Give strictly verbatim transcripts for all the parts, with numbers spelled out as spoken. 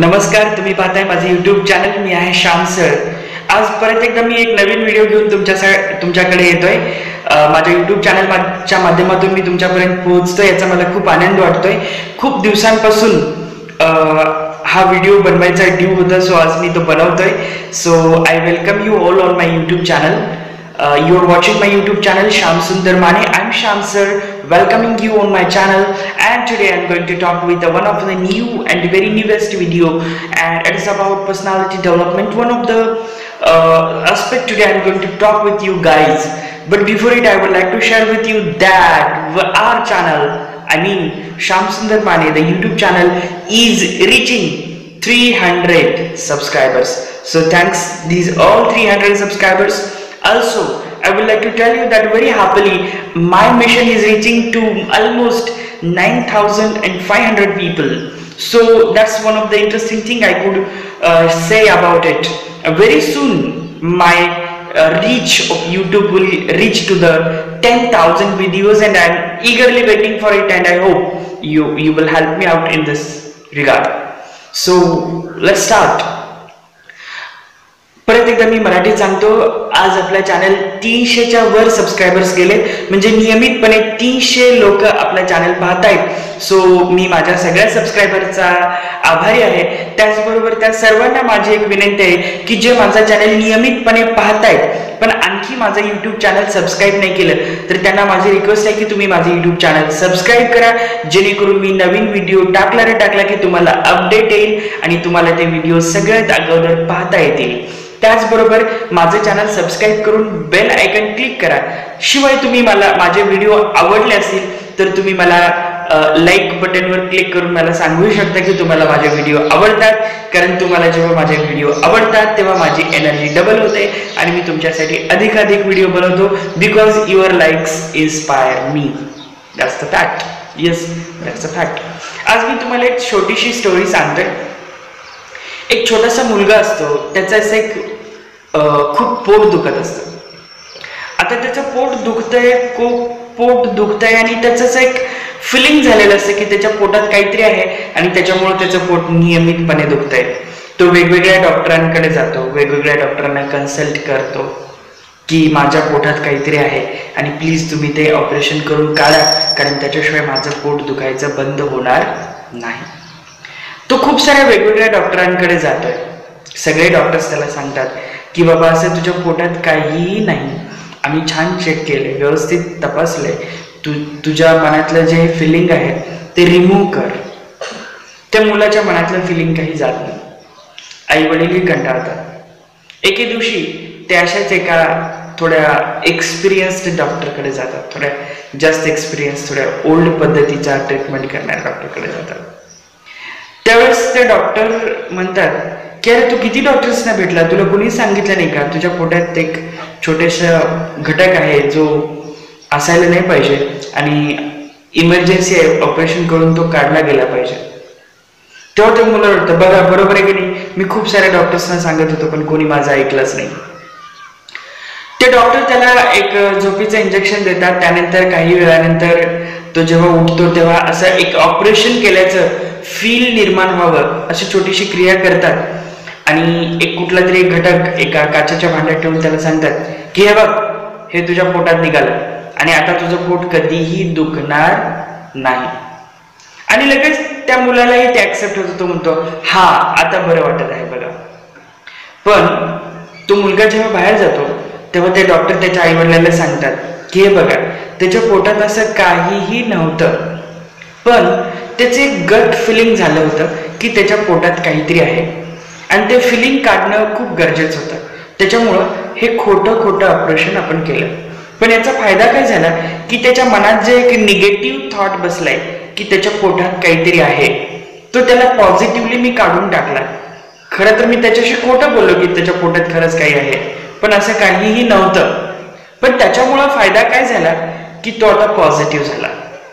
नमस्कार, तुम्ही पाहताय माझे यूट्यूब चॅनल. मी आहे श्याम सर. आज परत एकदा मी एक नवीन व्हिडिओ घेऊन तुमच्या तुमच्याकडे येतोय. माझ्या यूट्यूब चॅनलच्या माध्यमातून मी तुमच्यापर्यंत पोहोचतोय, याचा मला खूप आनंद वाटतोय. खूप दिवसांपासून हा व्हिडिओ बनवायचा ड्यू होता, सो आज मी तो बनवतोय. So I welcome you all on my YouTube channel. Uh, you are watching my YouTube channel Shyam Sundar Mane. I'm Shyam sir, welcoming you on my channel, and today I'm going to talk with uh, one of the new and very newest video, and it is about personality development. One of the uh, aspect today I'm going to talk with you guys. But before it, I would like to share with you that our channel, I mean Shyam Sundar Mane, the YouTube channel is reaching three hundred subscribers. So thanks these all three hundred subscribers. Also, I would like to tell you that very happily my mission is reaching to almost nine thousand five hundred people. So that's one of the interesting thing I could uh, say about it. Uh, very soon my uh, reach of YouTube will reach to the ten thousand videos, and I'm eagerly waiting for it, and I hope you you will help me out in this regard. So let's start. परत एकदा मी मराठीत सांगतो. आज आपल्या channel तीनशेच्या वर subscribers गेले, म्हणजे नियमितपणे तीनशे लोक आपला चॅनल पाहतायत. सो मी माझ्या सगळ्या सबस्क्रायबरचा आभारी आहे. त्याचबरोबर त्या सर्वांना माझी एक विनंती आहे की जे माझा चॅनल नियमितपणे पाहतायत पण आणखी माझं यूट्यूब चॅनल सबस्क्राईब नाही केलं, तर त्यांना माझी रिक्वेस्ट आहे की तुम्ही माझे यूट्यूब चॅनल सबस्क्राईब करा, जेणेकरून मी नवीन व्हिडिओ टाकला रे टाकला की तुम्हाला अपडेट येईल आणि तुम्हाला ते व्हिडिओ सगळ्यात अगोदर पाहता येतील. त्याचबरोबर माझं चॅनल सबस्क्राईब करून बेल आयकन क्लिक करा. शिवाय तुम्ही मला माझे व्हिडिओ आवडले असतील तर तुम्ही मला लाईक बटनवर क्लिक करून मला सांगू शकता की तुम्हाला माझे व्हिडिओ आवडतात, कारण तुम्हाला जेव्हा माझे व्हिडिओ आवडतात तेव्हा माझी एनर्जी डबल होते आणि मी तुमच्यासाठी अधिकाधिक व्हिडिओ बनवतो. Because your likes inspire me. That's the fact. Yes, that's the fact. आज मी तुम्हाला एक छोटीशी स्टोरी सांगतोय. एक छोटासा मुलगा असतो, त्याचं असं एक खूप पोट दुखत असतं. आता त्याचं पोट दुखतंय, खूप पोट दुखतंय आणि त्याचं एक फिलिंग झालेलं असतं की त्याच्या पोटात काहीतरी आहे आणि त्याच्यामुळे त्याचं पोट नियमितपणे दुखतंय. तो वेगवेगळ्या डॉक्टरांकडे जातो, वेगवेगळ्या डॉक्टरांना कन्सल्ट करतो की माझ्या पोटात काहीतरी आहे आणि प्लीज तुम्ही ते ऑपरेशन करून काढा, कारण त्याच्याशिवाय माझं पोट दुखायचं बंद होणार नाही. तो खूप साऱ्या वेगवेगळ्या डॉक्टरांकडे जातोय. सगळे डॉक्टर्स त्याला सांगतात की बाबा असं तुझ्या पोटात काहीही नाही, आम्ही छान चेक केले, व्यवस्थित तपासले, तू तुझ्या मनातलं जे फिलिंग आहे ते रिमूव्ह कर. त्या मुलाच्या मनातलं फिलिंग काही जात नाही. आई वडीलही कंटाळतात. एके दिवशी ते अशाच एका थोड्या एक्सपिरियन्स्ड डॉक्टरकडे जातात, थोड्या जास्त एक्सपिरियन्स, थोड्या ओल्ड पद्धतीचा ट्रीटमेंट करणाऱ्या डॉक्टरकडे जातात. त्यावेळेस ते डॉक्टर म्हणतात की अरे तू किती डॉक्टर्सना भेटला, तुला कोणी सांगितलं नाही का तुझ्या पोटात एक छोटेसा घटक आहे जो असायला नाही पाहिजे आणि इमर्जन्सी आहे, ऑपरेशन करून तो काढला गेला पाहिजे. तेव्हा ते मुलं वाटतं बघा बरोबर आहे की नाही, मी खूप साऱ्या डॉक्टर्सना सांगत होतो पण कोणी माझं ऐकलंच नाही. ते डॉक्टर त्याला एक झोपीचं इंजेक्शन देतात. त्यानंतर काही वेळानंतर तो जेव्हा उठतो तेव्हा असं एक ऑपरेशन केल्याचं फील निर्माण व्हावं अशी छोटीशी क्रिया करतात आणि एक कुठला तरी एक घटक एका काचेच्या भांड्यात ठेवून त्याला सांगतात की हे बघ, हे तुझ्या पोटात निघालं आणि आता तुझं पोट कधीही दुखणार नाही. आणि लगेच त्या मुलालाही ते ऍक्सेप्ट होतो. तो म्हणतो हा आता बरं वाटत आहे बघा. पण तो मुलगा जेव्हा बाहेर जातो तेव्हा ते डॉक्टर त्याच्या आई वडिलांना सांगतात की हे बघा, त्याच्या पोटात असं काहीही नव्हतं, पण त्याचे गट फिलिंग झालं होतं की त्याच्या पोटात काहीतरी आहे आणि ते फिलिंग काढणं खूप गरजेचं होतं. त्याच्यामुळं हे खोटं खोटं ऑपरेशन आपण केलं. पण याचा फायदा काय झाला की त्याच्या मनात जे एक निगेटिव्ह थॉट बसलाय की त्याच्या पोटात काहीतरी आहे, तो त्याला पॉझिटिव्हली मी काढून टाकला. खरं तर मी त्याच्याशी खोटं बोललो की त्याच्या पोटात खरंच काही आहे, पण असं काहीही नव्हतं. पण त्याच्यामुळं फायदा काय झाला की तो आता पॉझिटिव्ह झाला.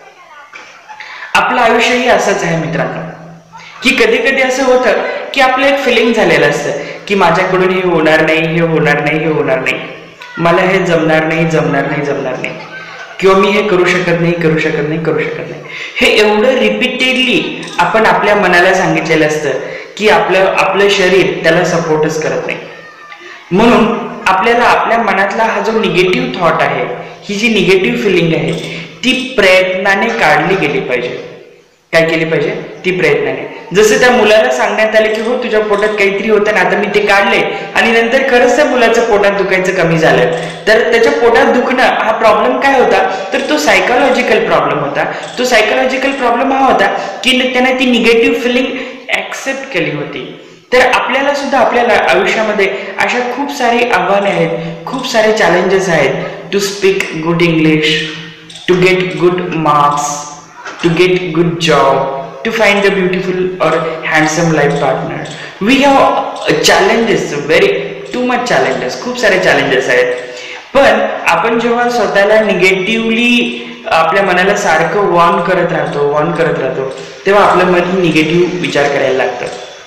आपलं आयुष्यही असंच आहे मित्रांनो, की कधी कधी असं होतं की आपलं एक फिलिंग झालेलं असतं की माझ्याकडून हे होणार नाही, हे होणार नाही, हे होणार नाही, मला हे जमणार नाही, जमणार नाही, जमणार नाही, किंवा मी हे करू शकत नाही, करू शकत नाही, करू शकत नाही. हे एवढं रिपीटेडली आपण आपल्या मनाला सांगितलेलं असतं की आपलं आपलं शरीर त्याला सपोर्टच करत नाही. म्हणून आपल्याला आपल्या मनातला हा जो निगेटिव्ह थॉट आहे, ही जी निगेटिव्ह फिलिंग आहे, ती प्रयत्नाने काढली गेली पाहिजे. काय केली पाहिजे? ती प्रयत्नाने. जसं त्या मुलाला सांगण्यात आले की हो तुझ्या पोटात काहीतरी होतं ना, आता मी ते काढले आणि नंतर खरंच त्या मुलाचं पोटात दुखायचं कमी झालं. तर त्याच्या पोटात दुखणं हा प्रॉब्लेम काय होता, तर तो सायकोलॉजिकल प्रॉब्लेम होता. तो सायकोलॉजिकल प्रॉब्लेम हा होता की त्याने ती निगेटिव्ह फिलिंग ऍक्सेप्ट केली होती. तर आपल्याला सुद्धा आपल्या आयुष्यामध्ये अशा खूप सारी आव्हाने आहेत, खूप सारे चॅलेंजेस आहेत. To speak good English, to get good marks, to get good job, to find a beautiful or handsome life partner. We have challenges, very too much challenges, खूप सारे challenges आहेत. पण आपण जेव्हा स्वतःला निगेटिव्हली आपल्या मनाला सारखं वॉर्न करत राहतो वॉर्न करत राहतो तेव्हा आपलं मन ही निगेटिव्ह विचार करायला लागतं.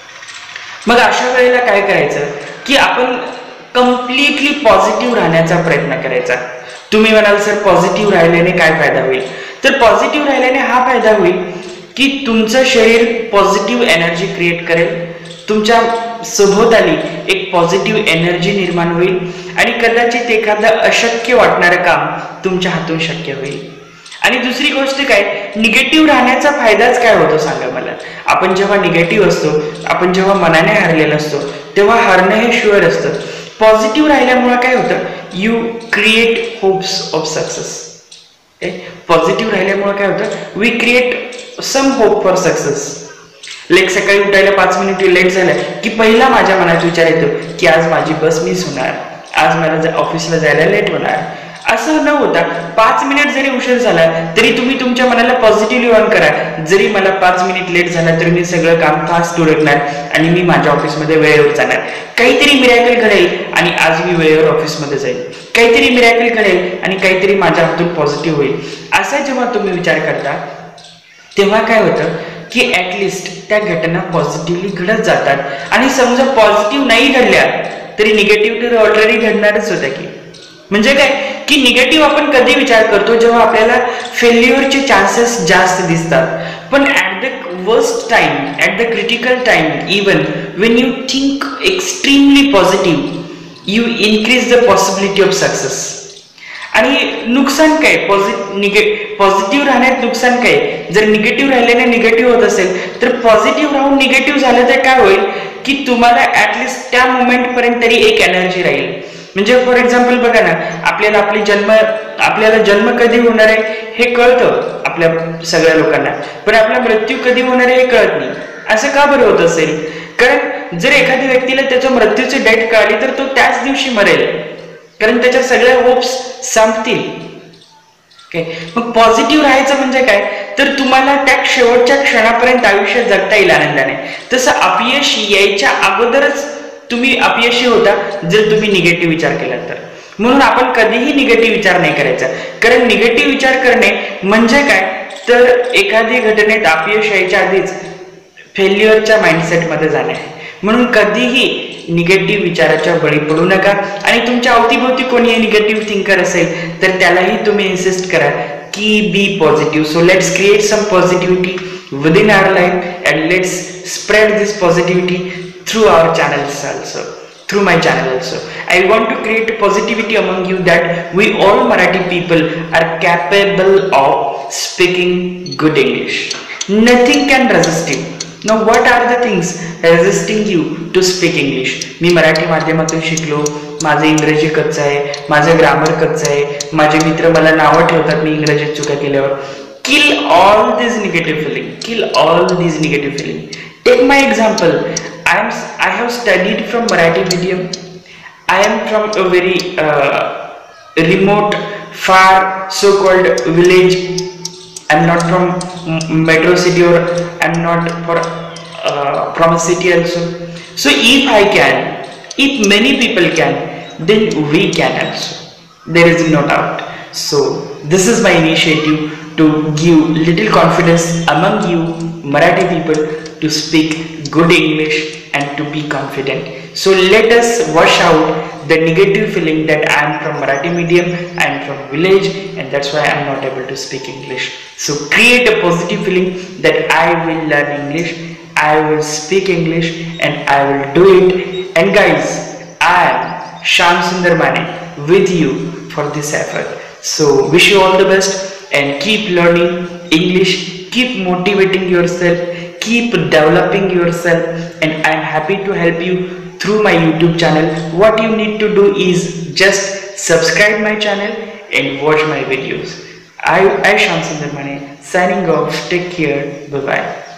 मग अशा वेळेला काय करायचं की आपण कम्प्लिटली पॉझिटिव्ह राहण्याचा प्रयत्न करायचा. तुम्ही म्हणाल सर पॉझिटिव्ह राहिल्याने काय फायदा होईल, तर पॉझिटिव्ह राहिल्याने हा फायदा होईल की तुमचं शरीर पॉझिटिव्ह एनर्जी क्रिएट करेल, तुमच्या सभोवताली एक पॉझिटिव्ह एनर्जी निर्माण होईल आणि कदाचित एखादं अशक्य वाटणारं काम तुमच्या हातून शक्य होईल. आणि दुसरी गोष्ट काय, निगेटिव्ह राहण्याचा फायदाच काय होतो सांगा मला. आपण जेव्हा निगेटिव्ह असतो, आपण जेव्हा मनाने हारलेला असतो, तेव्हा हारणं हे शुअर असतं. पॉझिटिव्ह राहिल्यामुळे काय होतं, you create hopes of success. Positive राहिल्यामुळे काय होतं, we create some hope for success. Like सकाळी उठायला पाच मिनिट लेट झालं की पहिला माझ्या मनात विचार येतो की आज माझी बस मिस होणार, आज मला ऑफिसला जायला लेट होणार. असं न होता पाच मिनिट जरी उशीर झाला तरी तुम्ही तुमच्या मनाला पॉझिटिव्हली ऑन करा, जरी मला पाच मिनिट लेट झाला तरी मी सगळं काम फास्ट उरकणार आणि मी माझ्या ऑफिसमध्ये वेळेवर जाणार. काहीतरी मिरॅकल घडेल आणि आज मी वेळेवर ऑफिसमध्ये जाईल. काहीतरी मिरॅकल घडेल आणि काहीतरी माझ्या हातून पॉझिटिव्ह होईल. असा जेव्हा तुम्ही विचार करता तेव्हा काय होतं की ऍटलिस्ट त्या घटना पॉझिटिव्हली घडत जातात. आणि समजा पॉझिटिव्ह नाही घडल्या तरी निगेटिव्ह तर ऑलरेडी घडणारच होत्या की. म्हणजे काय की निगेटिव्ह आपण कधी विचार करतो, जेव्हा आपल्याला फेल्युअरचे चान्सेस जास्त दिसतात. पण at the worst time, at the critical time, even when you think extremely positive, you increase the possibility of success. आणि नुकसान काय, पॉझिटिव्ह पॉझिटिव्ह राहण्यात नुकसान काय, जर निगेटिव्ह राहिल्याने निगेटिव्ह होत असेल तर पॉझिटिव्ह राहून निगेटिव्ह झालं तर काय होईल की तुम्हाला ऍटलिस्ट त्या मोमेंट पर्यंत तरी एक एनर्जी राहील. म्हणजे फॉर एक्झाम्पल बघा ना, आपल्याला आपली जन्म आपल्याला जन्म कधी होणार आहे हे कळतं आपल्या सगळ्या लोकांना, पण आपला मृत्यू कधी होणार आहे हे कळत नाही. असं का बरं होत असेल, कारण जर एखाद्या व्यक्तीला त्याच्या मृत्यूची डेट कळली तर तो त्याच दिवशी मरेल, कारण त्याच्या सगळ्या होप्स संपतील. मग पॉझिटिव्ह राहायचं म्हणजे काय, तर तुम्हाला त्या शेवटच्या क्षणापर्यंत आयुष्य जगता येईल आनंदाने. तसं अपयश यायच्या अगोदरच तुम्ही अपयशी होता जर तुम्ही निगेटिव्ह विचार केला तर. म्हणून आपण कधीही निगेटिव्ह विचार नाही करायचा, कारण निगेटिव्ह विचार करणे म्हणजे काय, तर एखादी घटनेत अपयश यायच्या आधीच फेल्युअरच्या माइंडसेटमध्ये जाणे. म्हणून कधीही निगेटिव्ह विचाराच्या बळी पडू नका. आणि तुमच्या अवतीभोवती कोणी निगेटिव्ह थिंकर असेल तर त्यालाही तुम्ही इन्सिस्ट करा की be positive. So let's create some positivity within our life and let's spread this positivity through our channels also, through my channel also. I want to create positivity among you that we all Marathi people are capable of speaking good English. Nothing can resist you. Now what are the things resisting you to speak English? मी मराठी माध्यमातून शिकलो, माझे इंग्रजी कच्चं आहे, माझं grammar कच्चं आहे, माझे मित्र मला नावं ठेवतात मी इंग्रजीत चुका केल्यावर. Kill all these negative feeling. Kill all these negative feeling. Take my example. I am. I have studied from Marathi medium. I am from a very uh, remote, far, so-called village. I am not from metro city, or I am not for uh, from a city also. So if I can, if many people can, then we can also. There is no doubt. So this is my initiative to give little confidence among you Marathi people to speak good English and to be confident. So let us wash out the negative feeling that I am from Marathi medium, I am from village, and that's why I am not able to speak English. So create a positive feeling that I will learn English, I will speak English and I will do it. And guys, I am Shyam Sundar Mane with you for this effort. So wish you all the best and keep learning English, keep motivating yourself, keep developing yourself, and I am happy to help you through my YouTube channel. What you need to do is just subscribe my channel and watch my videos. I, I Shyam Sundar Mane signing off. Take care. Bye bye.